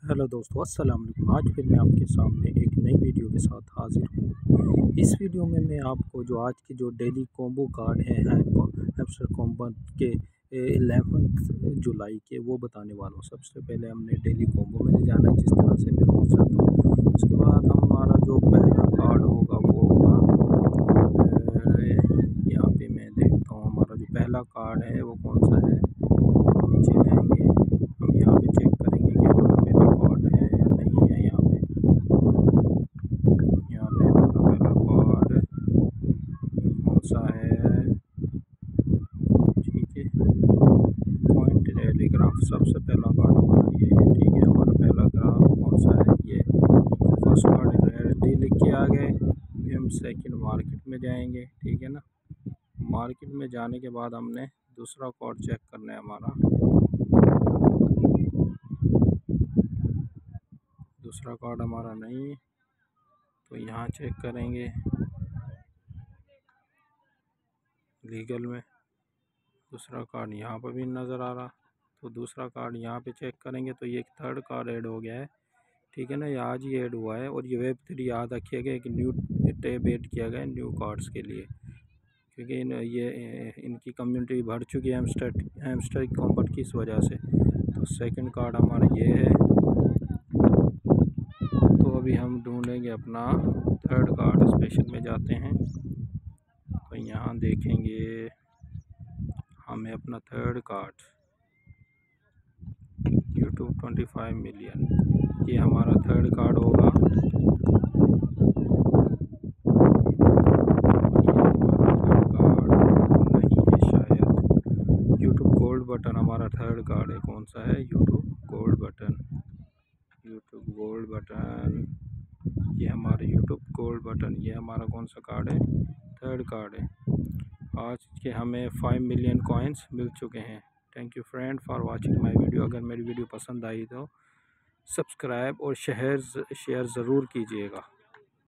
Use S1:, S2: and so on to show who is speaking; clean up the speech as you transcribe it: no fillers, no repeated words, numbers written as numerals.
S1: Hello दोस्तों, अस्सलाम वालेकुम। आज फिर मैं आपके सामने एक नई वीडियो के साथ हाज़िर हूँ। इस वीडियो में मैं आपको जो आज की जो डेली कॉम्बो कार्ड है हैमस्टर कॉम्बो के 11 जुलाई के वो बताने वाला हूँ। सबसे पहले हमने डेली कॉम्बो में जाना है, जिस तरह से मैं रोज़ जाता हूँ। उसके बाद हमारा जो पहला कार्ड होगा वो होगा यहाँ पे मैं देखता हूँ हमारा जो पहला कार्ड है वो कौन सा है। नीचे जाएंगे, हम यहाँ पे चेक करेंगे कि हमारा पहला कार्ड है या नहीं है। यहाँ पे हमारा पहला कार्ड कौन सा है, ठीक है। पॉइंट टेलीग्राफ सबसे पहला कार्ड हमारा ये है, ठीक है। हमारा पहला ग्राफ कौन सा है, ये फर्स्ट कार्ड रेडी लिख के आ गए। अभी हम सेकंड मार्केट में जाएंगे, ठीक है ना। मार्केट में जाने के बाद हमने दूसरा कार्ड चेक करना है हमारा। दूसरा कार्ड हमारा नहीं, तो यहाँ चेक करेंगे लीगल में। दूसरा कार्ड यहाँ पर भी नज़र आ रहा, तो दूसरा कार्ड यहाँ पे चेक करेंगे तो ये थर्ड कार्ड ऐड हो गया है, ठीक है ना। ये आज ही ऐड हुआ है। और ये वेब3 याद रखिएगा, एक न्यू टैब ऐड किया गया है न्यू कार्ड्स के लिए, क्योंकि इनकी कम्युनिटी बढ़ चुकी है हैमस्टर कॉम्बट की इस वजह से। तो सेकंड कार्ड हमारा ये है। तो अभी हम ढूंढेंगे अपना थर्ड कार्ड, स्पेशल में जाते हैं तो यहाँ देखेंगे हमें अपना थर्ड कार्ड यूट्यूब 25 मिलियन, ये हमारा थर्ड कार्ड होगा। गोल्ड बटन हमारा थर्ड कार्ड है। कौन सा है, YouTube gold button. YouTube gold button, ये हमारा यूट्यूब गोल्ड बटन, ये हमारा कौन सा कार्ड है, थर्ड कार्ड है। आज के हमें 5 मिलियन कॉइन्स मिल चुके हैं। Thank you friend for watching my video. अगर मेरी वीडियो पसंद आई तो सब्सक्राइब और शेयर ज़रूर कीजिएगा।